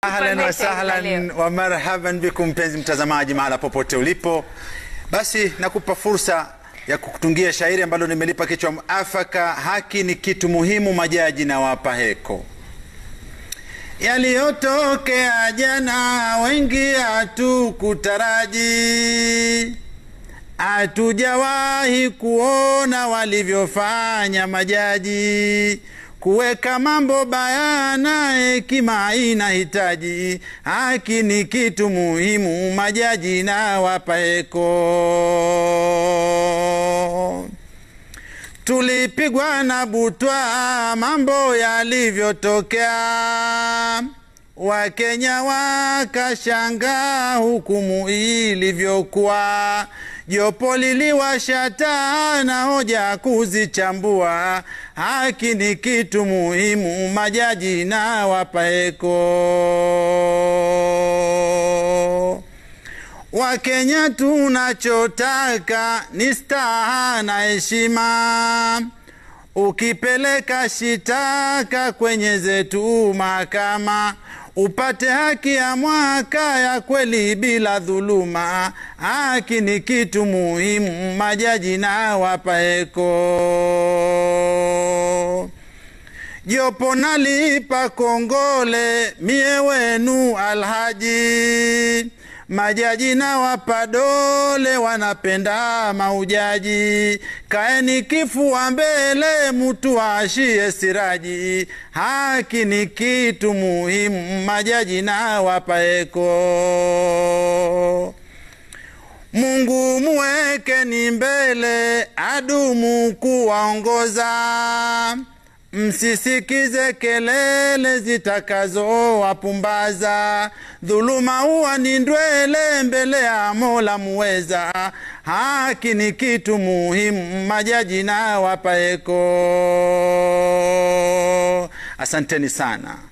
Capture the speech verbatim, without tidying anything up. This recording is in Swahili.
Ahlan wa sahlan wa marhaban bikum mpenzi mtazamaji mahala popote ulipo. Basi nakupa fursa ya kukutungia shairi ambalo nimelipa kichwa muafaka, haki ni kitu muhimu, majaji na wapa heko. Yaliyotokea jana wengi hatukutaraji, hatujawahi kuona walivyofanya majaji. Kuweka mambo bayana hekima inahitaji, haki ni kitu muhimu, majaji na wapa heko. Tulipigwa na butwa mambo yalivyotokea, Wakenya wakashangaa hukumu ilivyokuwa. Jopo liliwashata na hoja kuzichambua, haki ni kitu muhimu, majaji na wapa heko. Wakenya tunachotaka ni staha na heshima, ukipeleka shitaka kwenye zetu mahakama, upate haki ya mwaka ya kweli bila dhuluma, haki ni kitu muhimu, majaji na wapa heko. Jopo nalipa kongole mie wenu Alhaji, majaji na wapa dole wanapenda maujaji. Kaeni kifua mbele mtu ashie siraji, haki ni kitu muhimu, majaji na wapa heko. Mungu muweke ni mbele adumu kuwaongoza, msisikize kelele zitakazo wapumbaza. Dhuluma huwa ni ndwele mbele ya Mola muweza, haki ni kitu muhimu, majaji na wapa heko. Asanteni sana.